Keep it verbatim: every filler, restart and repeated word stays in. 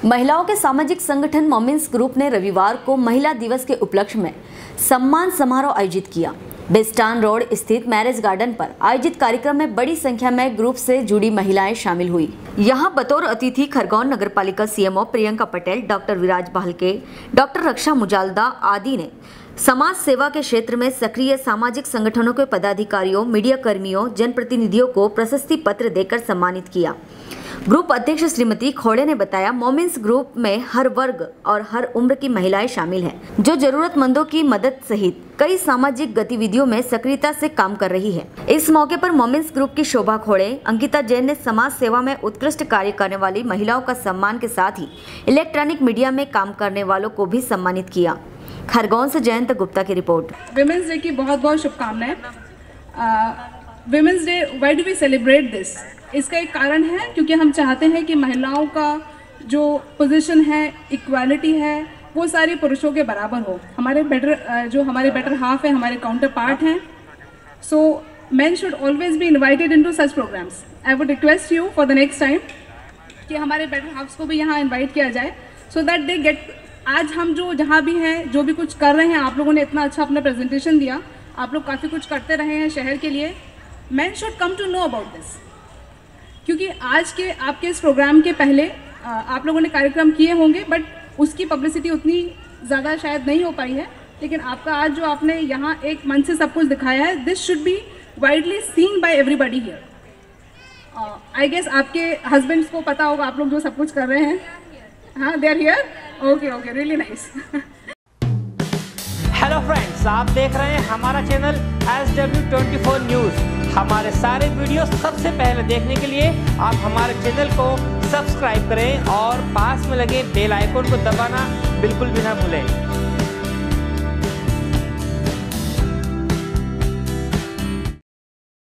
महिलाओं के सामाजिक संगठन मोमेंस ग्रुप ने रविवार को महिला दिवस के उपलक्ष्य में सम्मान समारोह आयोजित किया। बेस्टान रोड स्थित मैरिज गार्डन पर आयोजित कार्यक्रम में बड़ी संख्या में ग्रुप से जुड़ी महिलाएं शामिल हुई। यहां बतौर अतिथि खरगोन नगरपालिका CMO Priyanka Patel, doctor Viraj Bhalke, doctor Raksha Mujalda आदि ने समाज सेवा के क्षेत्र में सक्रिय सामाजिक संगठनों के पदाधिकारियों, मीडिया कर्मियों, जनप्रतिनिधियों को प्रशस्ति पत्र देकर सम्मानित किया। ग्रुप अध्यक्ष श्रीमती खोड़े ने बताया, मोमेंस ग्रुप में हर वर्ग और हर उम्र की महिलाएं शामिल हैं, जो जरूरतमंदों की मदद सहित कई सामाजिक गतिविधियों में सक्रियता से काम कर रही है। इस मौके पर मोमेंस ग्रुप की शोभा खोड़े, अंकिता जैन ने समाज सेवा में उत्कृष्ट कार्य करने वाली महिलाओं का सम्मान के साथ ही इलेक्ट्रॉनिक मीडिया में काम करने वालों को भी सम्मानित किया। खरगोन से जयंत गुप्ता की रिपोर्ट। विमेंस डे की बहुत बहुत शुभकामनाएं। Women's day, why do we celebrate this? इसका एक कारण है क्योंकि हम चाहते हैं कि महिलाओं का जो पोजीशन है, इक्वालिटी है, वो सारी पुरुषों के बराबर हो। हमारे बेटर जो हमारे बेटर हाफ है, हमारे काउंटर पार्ट हैं। So men should always be invited into such programmes. I would request you for the next time कि हमारे बेटर हाफ्स को भी यहाँ इन्वाइट किया जाए, सो दैट दे गेट। आज हम जो जहाँ भी हैं, जो भी कुछ कर रहे हैं, आप लोगों ने इतना अच्छा अपना प्रेजेंटेशन दिया, आप लोग काफ़ी कुछ करते रहे हैं शहर के लिए। Man should come to know about this, क्योंकि आज के आपके इस प्रोग्राम के पहले आप लोगों ने कार्यक्रम किए होंगे, बट उसकी पब्लिसिटी उतनी ज़्यादा शायद नहीं हो पाई है। लेकिन आपका आज जो आपने यहाँ एक मन से सब कुछ दिखाया है, this should be widely seen by everybody here. I guess आपके हस्बैंड्स को पता होगा आप लोग जो सब कुछ कर रहे हैं। हाँ, they are here. Okay okay, really nice. Hello friends, आप देख रहे हैं हमारा channel S W twenty four news. हमारे सारे वीडियो सबसे पहले देखने के लिए आप हमारे चैनल को सब्सक्राइब करें और पास में लगे बेल आइकन को दबाना बिल्कुल भी ना भूलें।